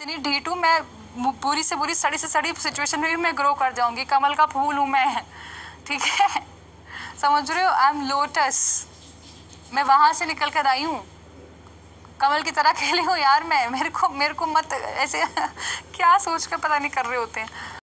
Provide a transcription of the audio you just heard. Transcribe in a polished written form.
इतनी ढीठ हूँ, मैं बुरी से बुरी सड़ी से सड़ी सिचुएशन में भी मैं ग्रो कर जाऊंगी। कमल का फूल हूँ मैं, ठीक है, समझ रहे हो? आई एम लोटस, मैं वहां से निकल कर आई हूँ, कमल की तरह खेली हूँ यार मैं। मेरे को मत ऐसे क्या सोच कर पता नहीं कर रहे होते हैं।